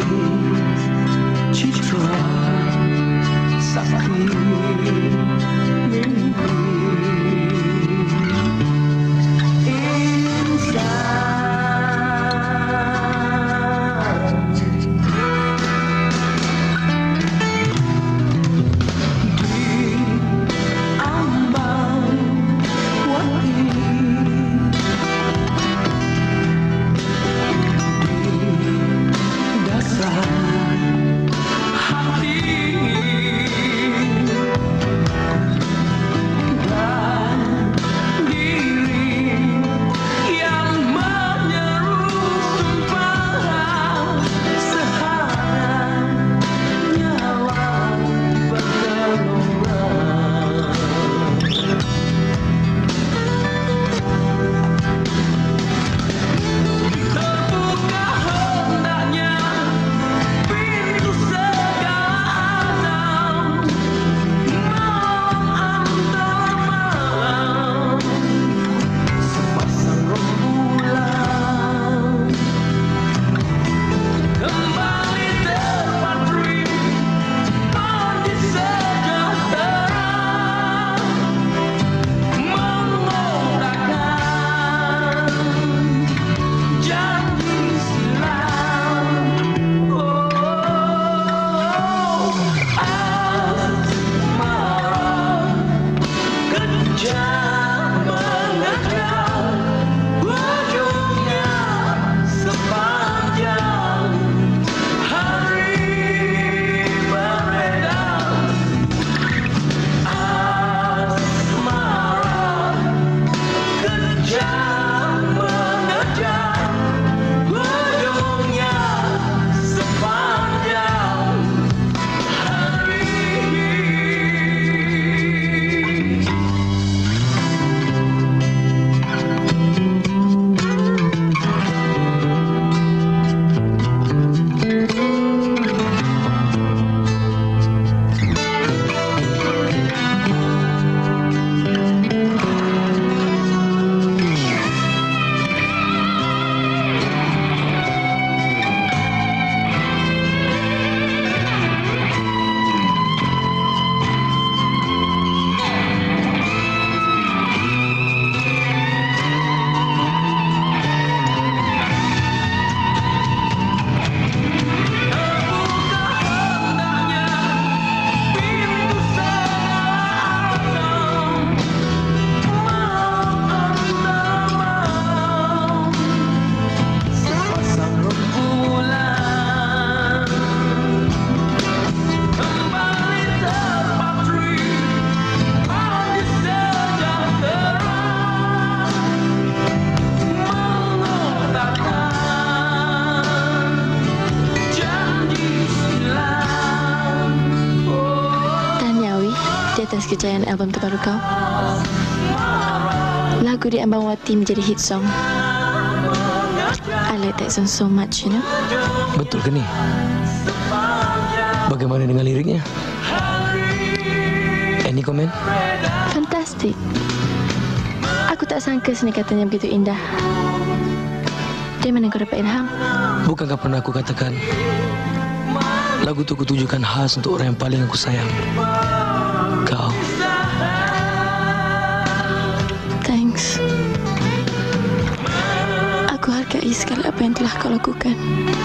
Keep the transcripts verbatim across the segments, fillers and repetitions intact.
citra sakti mimpi atas kejayaan album terbaru kau. Lagu di Ambawati menjadi hit song. I like that song so much, you know. Betul ke ni? Bagaimana dengan liriknya? Any comment? Fantastic. Aku tak sangka seni katanya begitu indah. Dari mana kau dapat ilham? Bukankah pernah aku katakan lagu itu kutujukan khas untuk orang yang paling aku sayang? Kau. Thanks. Aku hargai segala apa yang telah kau lakukan.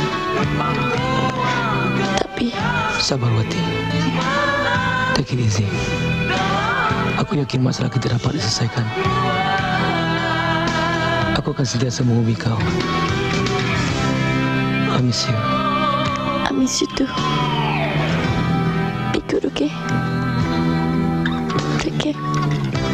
Tapi sabar, Wati. Take it easy. Aku yakin masalah kita dapat diselesaikan. Aku akan sentiasa menghubungi kau. I miss you. I miss you too. Be good, okay? Take care.